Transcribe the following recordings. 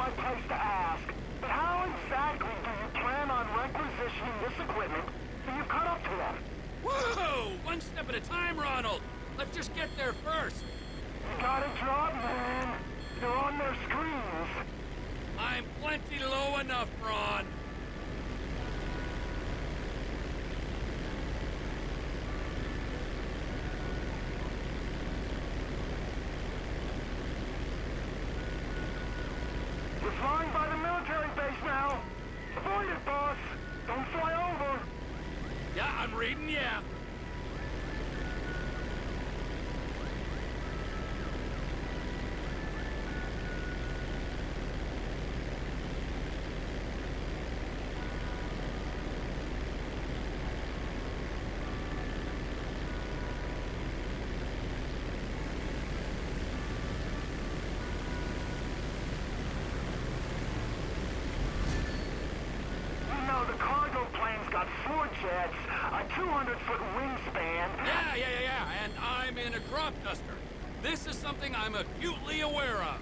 my place to ask, but how exactly do you plan on requisitioning this equipment so you cut up to them? Whoa! One step at a time, Ronald! Let's just get there first! You got a job, man. You're on their screens. I'm plenty low enough, Ron. You're flying by the military base now. Avoid it, boss. Don't fly over. Yeah, I'm reading, yeah. The cargo plane's got 4 jets, a 200-foot wingspan. Yeah, and I'm in a crop duster. This is something I'm acutely aware of.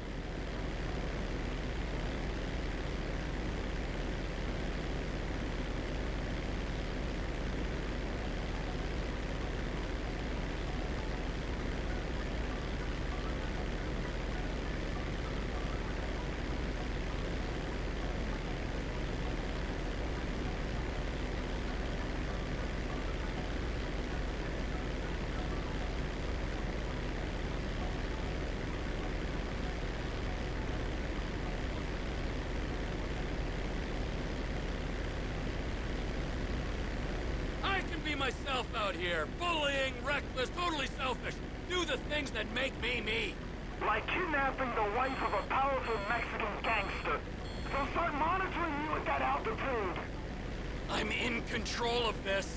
Be myself out here, bullying, reckless, totally selfish. Do the things that make me me. Like kidnapping the wife of a powerful Mexican gangster. They'll start monitoring you at that altitude. I'm in control of this.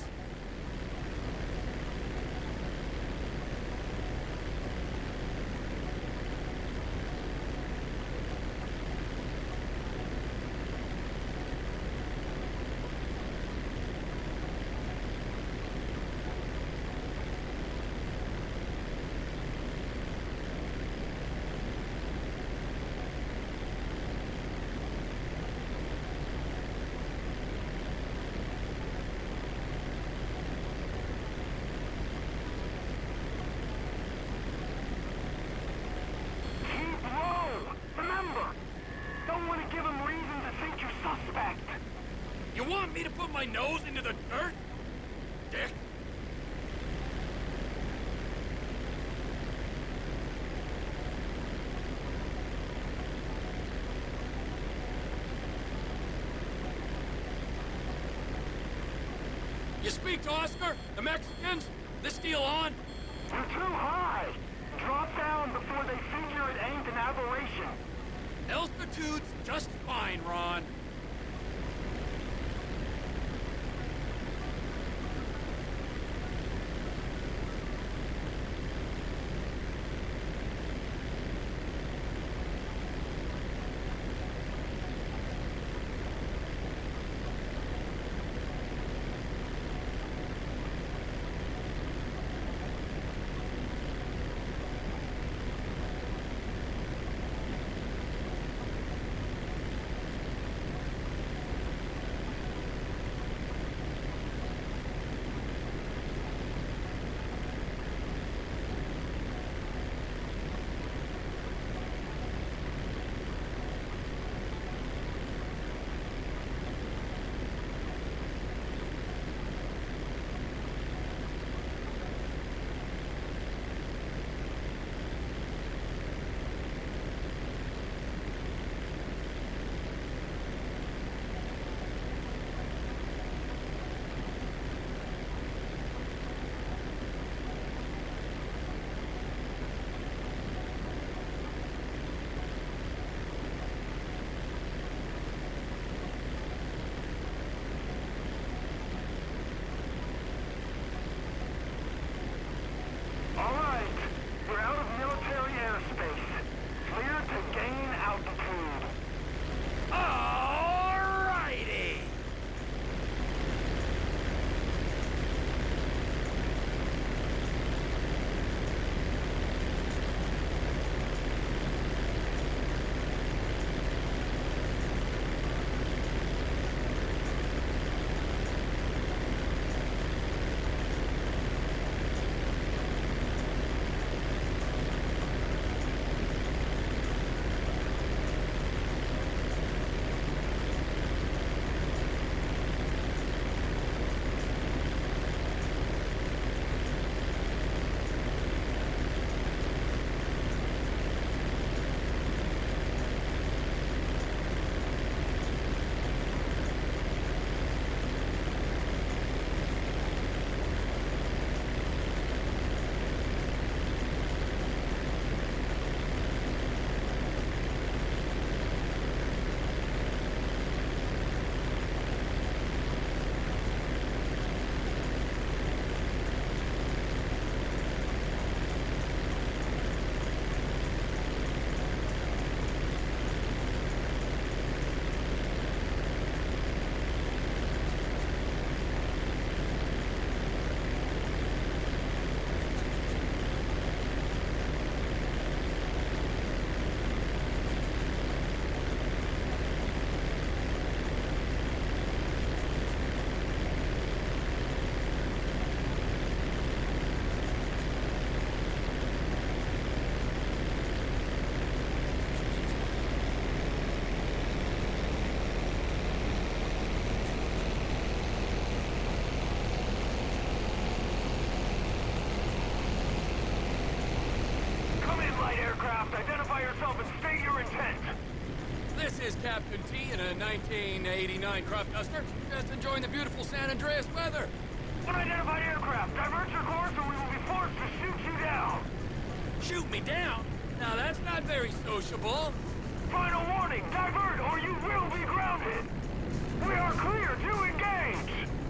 You want me to put my nose into the dirt? Dick. You speak to Oscar? The Mexicans? This deal on? You're too high. Drop down before they figure it ain't an aberration. Altitude's just fine, Ron. aircraft, identify yourself and state your intent. This is Captain T in a 1989 crop duster. Just enjoying the beautiful San Andreas weather. Unidentified aircraft, divert your course or we will be forced to shoot you down. Shoot me down? Now that's not very sociable. Final warning, divert or you will be grounded. We are clear to engage.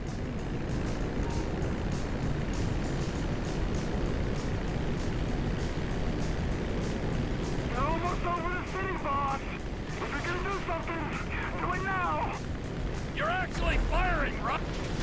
You're almost over the city, boss. If you're gonna do something, do it now. You're actually firing, right?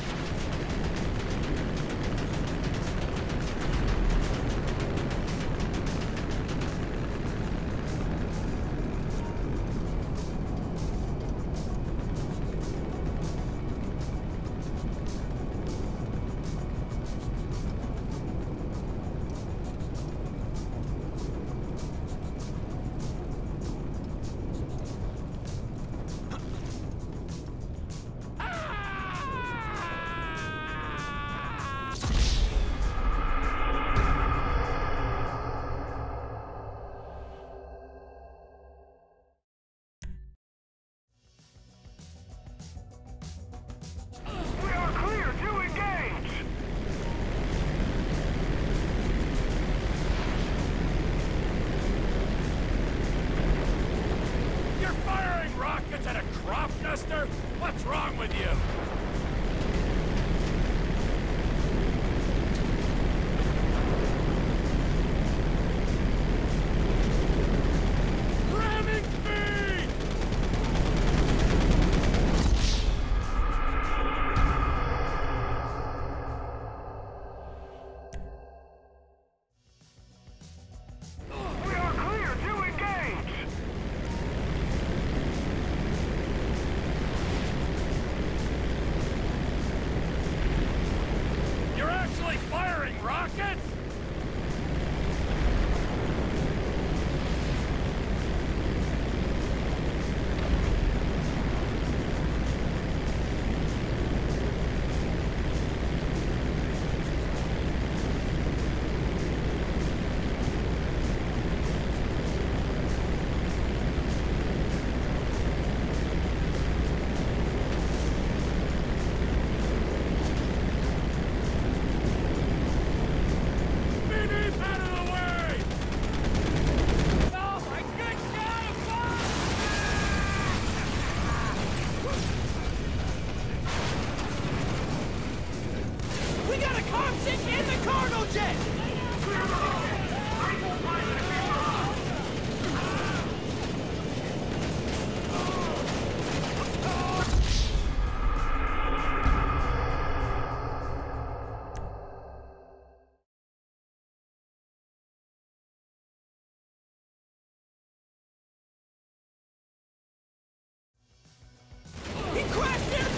What's wrong with you? Ramming speed! We are clear to engage! Firing rockets? In the cargo jet! He crashed it!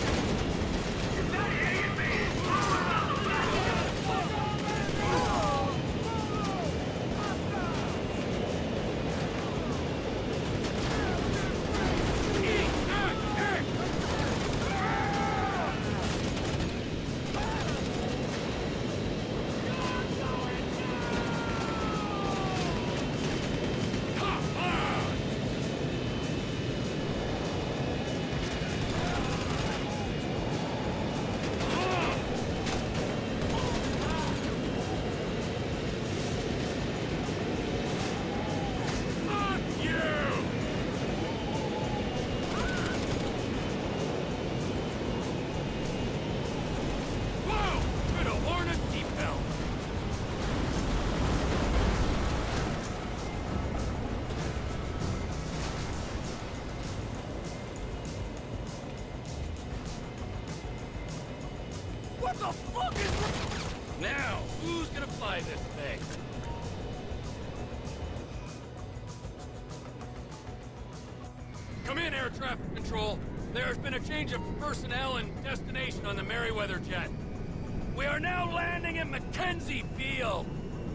What the fuck is... Now, who's gonna fly this thing? Come in, air traffic control. There's been a change of personnel and destination on the Merryweather jet. We are now landing in Mackenzie Field.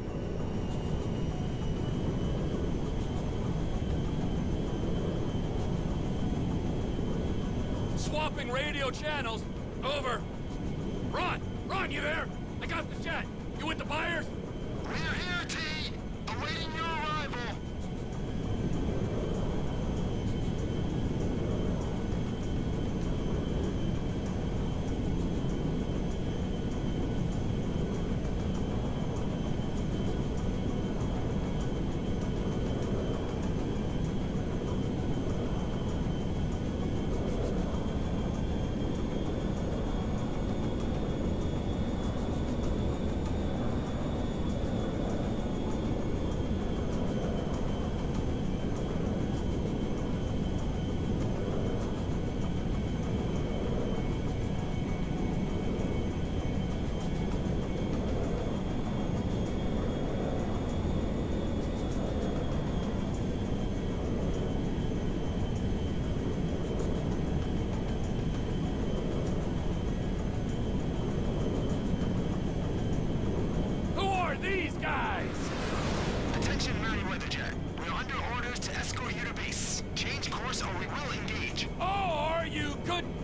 Swapping radio channels. Over. Ron! Ron, you there? I got the jet. You with the buyers? We're here, T. Awaiting your arrival.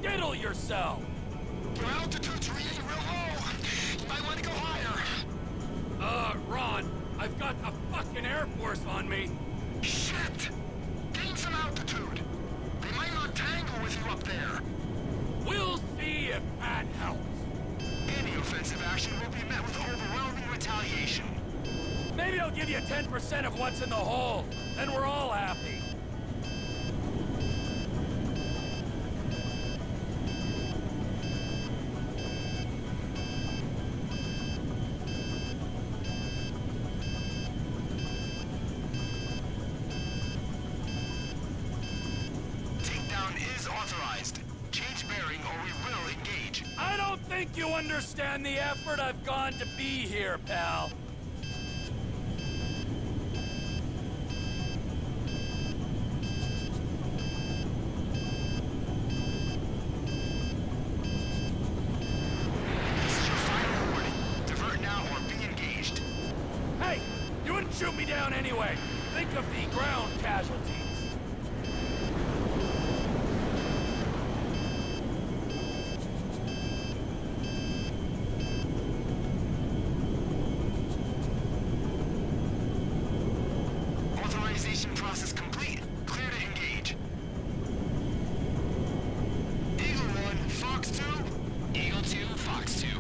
skittle yourself! Your altitude's really real low. You might want to go higher. Ron, I've got a fucking Air Force on me. Shit! Gain some altitude. They might not tangle with you up there. We'll see if that helps. Any offensive action will be met with overwhelming retaliation. Maybe I'll give you 10% of what's in the hole, then we're all happy. Takedown is authorized. Change bearing or we will engage. I don't think you understand the effort I've gone to be here, pal. This is your final warning. Divert now or be engaged. Hey, you wouldn't shoot me down anyway. Think of the ground casualties. Authorization process complete. Clear to engage. Eagle 1, Fox 2. Eagle 2, Fox 2.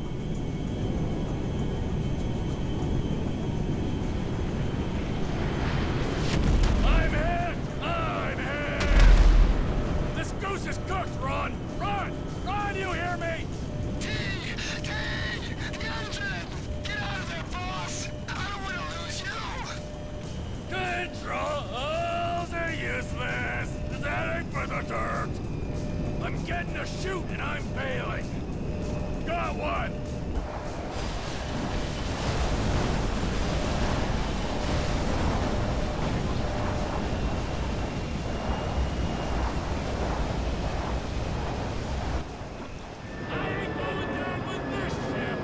I'm hit! I'm hit! This goose is cooked, Ron! Ron! Ron, you hear me? T! The engine! Get out of there, boss! I don't want to lose you! Controls are useless! That ain't for the dirt! I'm getting a shoot and I'm failing! Got one! I ain't going down with this ship!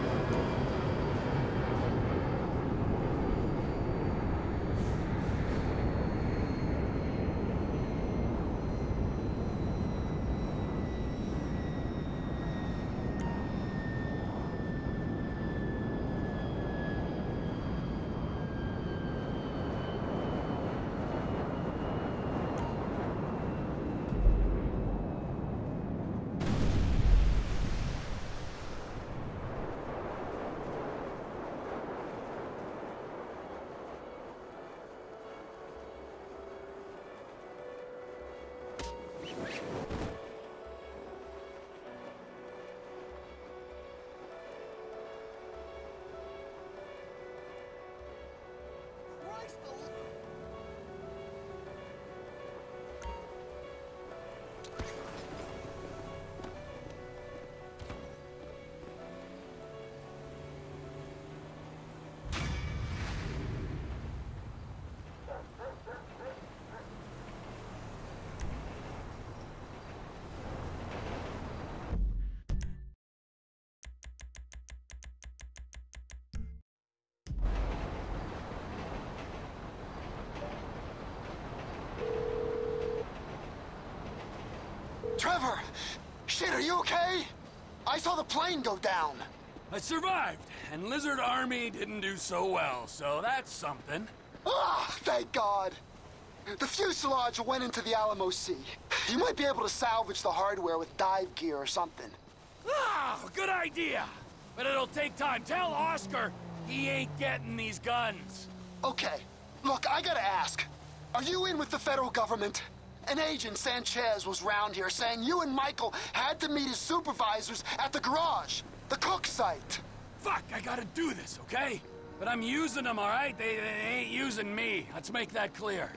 Trevor! Shit, are you okay? I saw the plane go down. I survived, and Lizard Army didn't do so well, so that's something. Ah, thank God. The fuselage went into the Alamo Sea. You might be able to salvage the hardware with dive gear or something. Ah, good idea! But it'll take time. Tell Oscar he ain't getting these guns. Okay, look, I gotta ask. Are you in with the federal government? An agent, Sanchez, was round here saying you and Michael had to meet his supervisors at the garage, the Cook site. Fuck, I gotta do this, okay? But I'm using them, all right? They ain't using me. Let's make that clear.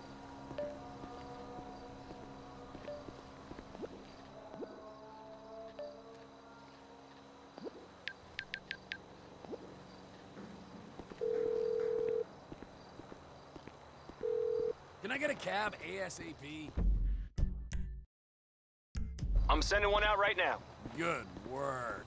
Can I get a cab ASAP? I'm sending one out right now. Good work.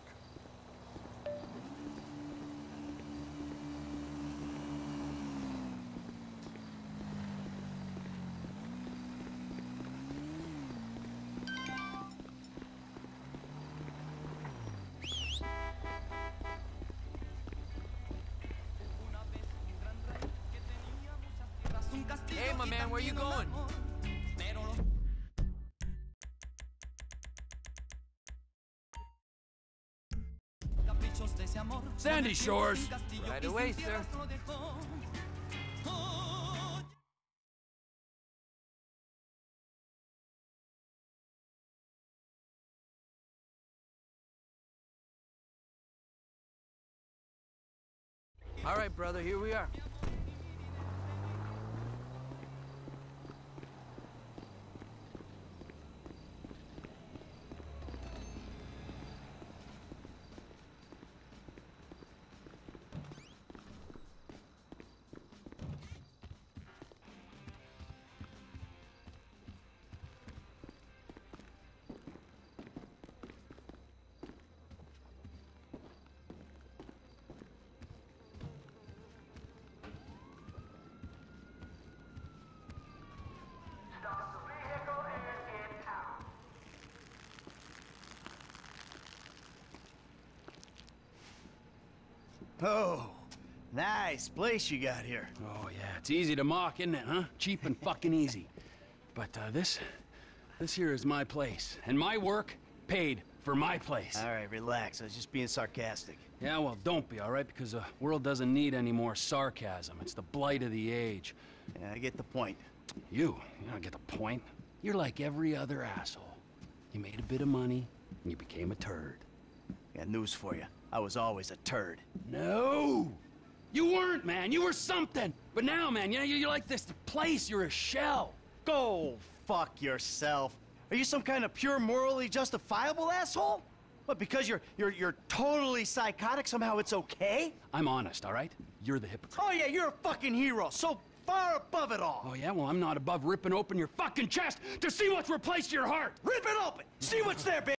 Hey, my man, where you going? Sandy Shores. Right away, sir. All right, brother, here we are. Oh, nice place you got here. Oh, yeah, it's easy to mock, isn't it, huh? Cheap and fucking easy. But, this here is my place. And my work paid for my place. All right, relax. I was just being sarcastic. Yeah, well, don't be, all right? Because the world doesn't need any more sarcasm. It's the blight of the age. Yeah, I get the point. You don't get the point. You're like every other asshole. You made a bit of money, and you became a turd. Got news for you. I was always a turd. No! You weren't, man. You were something. But now, man, you're like this place. You're a shell. Go fuck yourself. Are you some kind of pure morally justifiable asshole? What, because you're totally psychotic, somehow it's okay? I'm honest, all right? You're the hypocrite. Oh yeah, you're a fucking hero, so far above it all. Oh, yeah? Well, I'm not above ripping open your fucking chest to see what's replaced your heart. Rip it open! See what's there, baby!